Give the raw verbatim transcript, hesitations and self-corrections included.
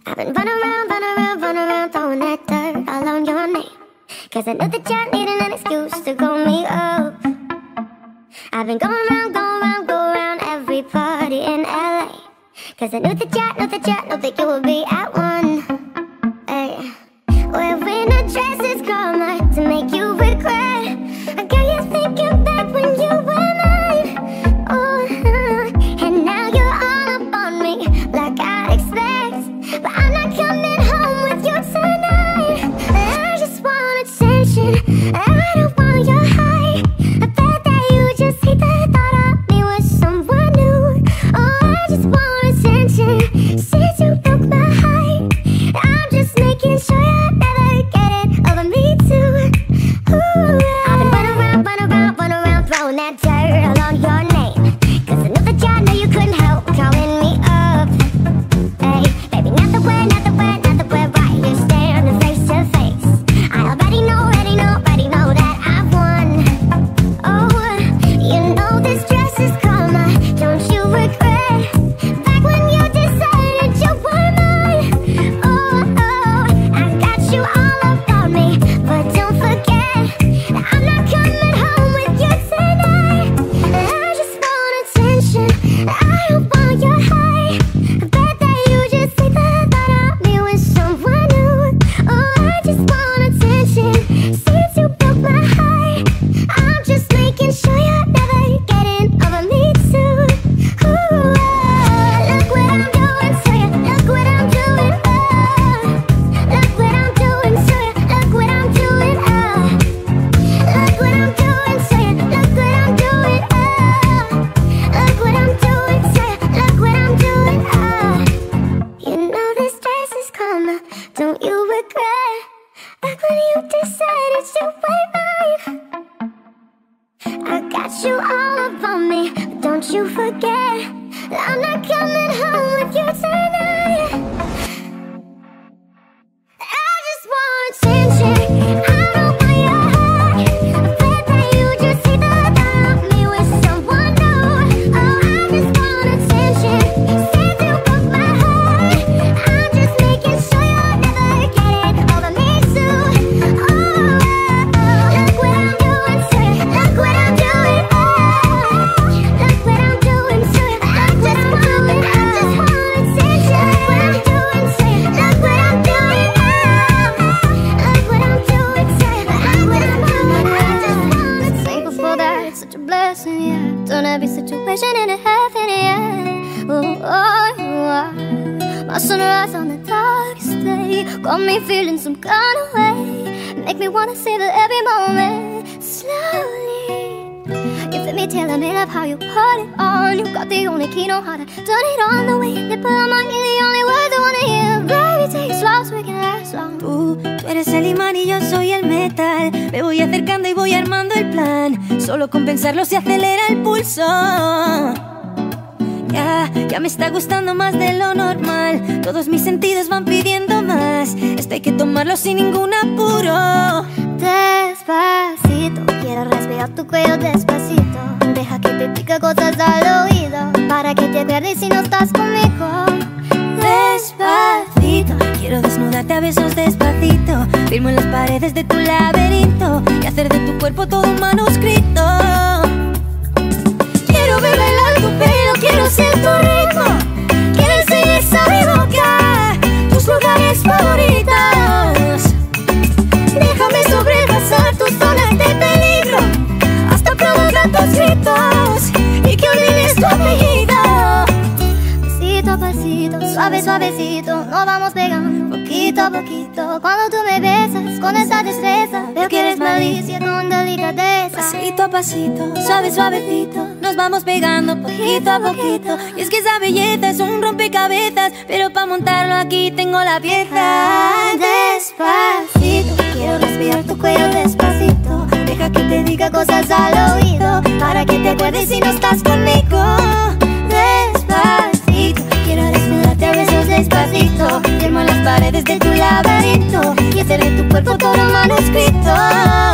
I've been running around, running around, running around, throwing that dirt all on your name. Cause I knew that you needed an excuse to call me up. I've been going around, going around, go around every party in L A. Cause I knew that you, knew that you, knew that you would be at one. Hey. Wearing a dress is karma to make you regret. I got you thinking back when you were mine. Oh, uh, and now you're all up on me like I'd expect. But I'm not coming home with you tonight. I just want attention, I don't want your high. I bet that you just hate the thought of me with someone new. Oh, I just want attention since you broke my heart. I'm just making sure you're never getting over me too. Ooh, I've been running around, running around, running around, throwing that dirt all on your name. Cause I know that you know you couldn't help calling me up. Hey, baby, not the way, not the way, not the way, right here staring face to face. I already know, already know, already know that I've won. Oh, you know this dress is karma, don't you regret? Back when you decided you were mine. Oh, oh, I got you all up on me, but don't forget that I'm not coming home with you tonight. I just want attention, I don't want your high. I bet that you just hate the thought of me with someone new. Oh, I just want attention since you broke my heart. I'm just making sure you're never getting over me too. Ooh, look what I'm doing to you, look what I'm doing, oh. Look what I'm doing to you, look what I'm doing, oh. Look what I'm doing to you, look what I'm doing, oh. Look what I'm doing to you, look what I'm doing, oh. You know this dress is karma, don't you regret? Back when you decided you were mine. I got you all up on me, but don't you forget that I'm not coming home with you tonight. I just want attention, I don't want your heart. I bet that you just hate the thought of me with someone new. Oh, I just want attention since you broke my heart. I'm just making sure you're never getting over me too. Oh, look what I'm doing to you, look what I'm doing, oh. Look what I'm doing to you, look what I'm doing, I just want attention. Look what I'm doing to you, look what I'm doing, oh. Look what I'm doing to you, look what I'm doing, I just want attention. Thankful for that, it's such a blessing, yeah. Turn every situation into heaven, yeah. Oh, oh, oh. My sunrise on the darkest day got me feeling some kind of way. Make me wanna savor every moment slowly. You fit me, telling me love how you put it on. You got the only key, know how to turn it on. The way you nipple on my knee, the only words I wanna hear. Baby, take it slow so we can last long. Tú, tú eres el imán y yo soy el metal. Me voy acercando y voy armando el plan. Solo con pensarlo se acelera el pulso. Ya, ya me está gustando más de lo normal. Todos mis sentidos van pidiendo más. Esto hay que tomarlo sin ningún apuro. Despacito, quiero respirar tu cuello despacito. Deja que te diga cosas al oído, para que te acuerdes si no estás conmigo. Despacito, quiero desnudarte a besos despacito. Firmo en las paredes de tu laberinto y hacer de tu cuerpo todo un manuscrito. Quiero ver bailar tu pelo, quiero ser tu ritmo. Quiero enseñes a mi boca tus lugares favoritos. Déjame sobrepasar tus zonas de peligro, hasta provocar tus gritos y que olvides tu apellido. Pasito a pasito, suave suavecito, nos vamos pegando poquito a poquito. Cuando tú me besas con esa destreza, veo que eres malicia con delicadeza. Pasito a pasito, suave suavecito, nos vamos pegando poquito a poquito. Y es que esa belleza es un rompecabezas, pero para montarlo aquí tengo la pieza. Despacito, quiero respirar tu cuello despacito. Deja que te diga cosas al oído, para que te acuerdes si no estás conmigo. Despacito, quiero desnudarte a besos despacito. Firmo en las paredes de tu laberinto y hacer de tu cuerpo todo un manuscrito.